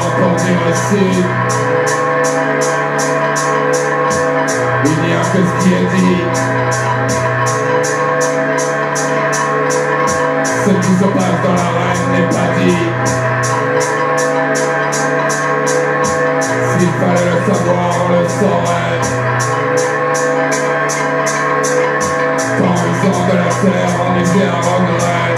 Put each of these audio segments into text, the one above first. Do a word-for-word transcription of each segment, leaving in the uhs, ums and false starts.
entendu aussi. Il n'y a que ce qui est dit. Ce qui se passe dans l'arène n'est pas dit. S'il fallait le savoir, on le saurait. Quand ils sont de la terre, on est bien regret.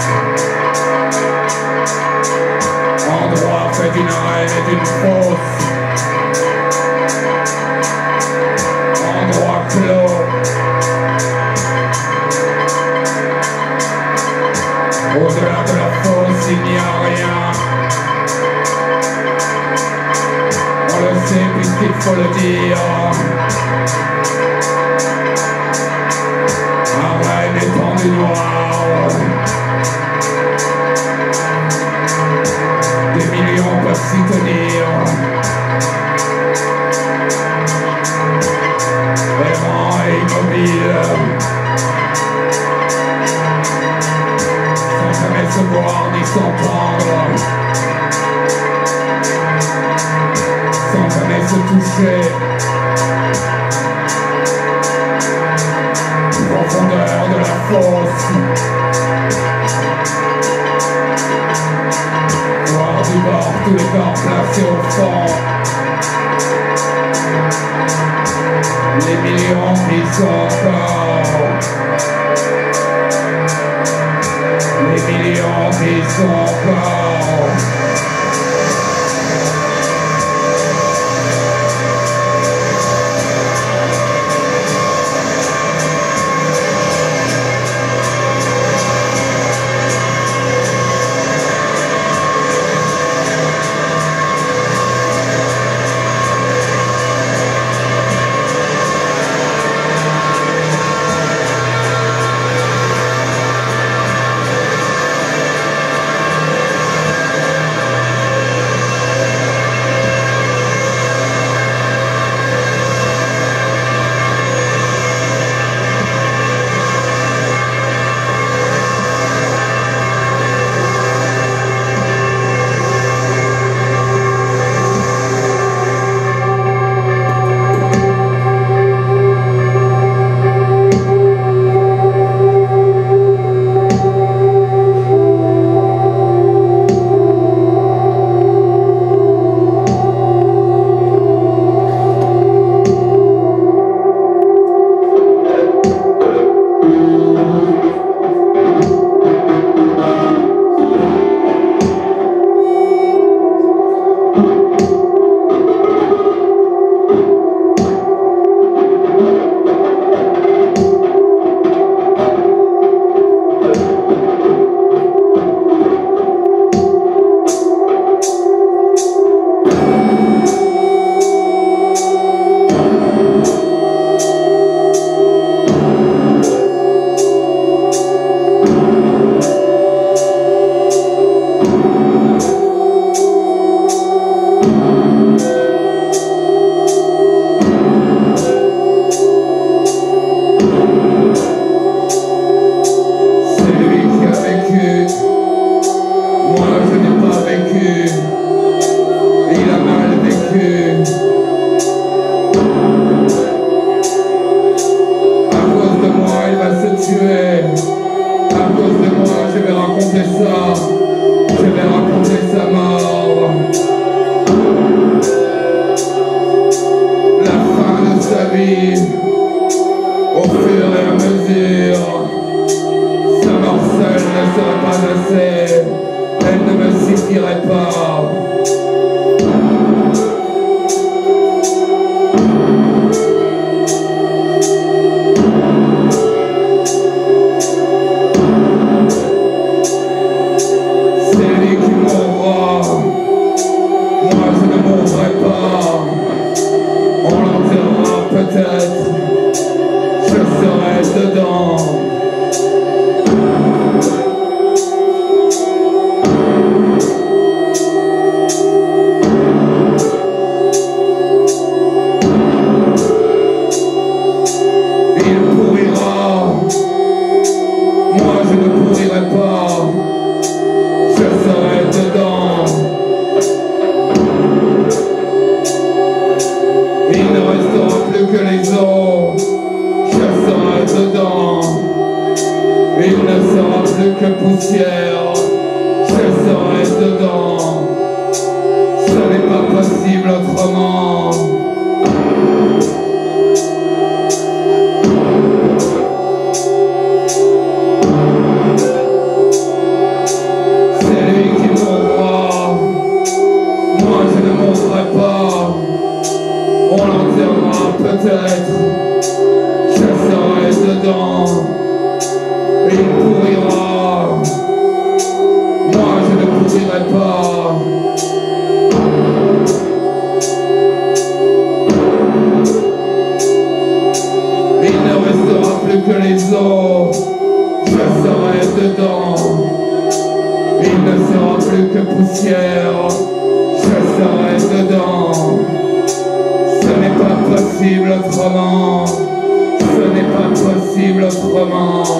Endroit fait d'une reine et d'une fausse. Endroit clos. Au-delà de la fosse, il n'y a rien. On le sait puisqu'il faut le dire. Un règne étendu noir. Des millions peuvent s'y tenir. Errant et immobile. Sans jamais se voir ni s'entendre. Sans jamais se toucher. Profondeur de la fosse. Voir du bord tous les corps placés au fond. Les millions qui sont encore. Les millions qui sont encore. Au fur et à mesure, sa mort seule ne serait pas assez, elle ne me suffirait pas. C'est lui qui mourra, moi je ne mourrai pas, on l'enterrera peut-être. plus que les eaux, je serai dedans. Il ne sera plus que poussière, je serai dedans. Ce n'est pas possible autrement. C'est lui qui mourra, moi je ne mourrai pas. On l'enterrera peut-être, je serai dedans. Il pourrira, moi je ne pourrirai pas. Il ne restera plus que les os, je serai dedans. Il ne sera plus que poussière, je serai dedans. Ce n'est pas possible autrement, ce n'est pas possible autrement.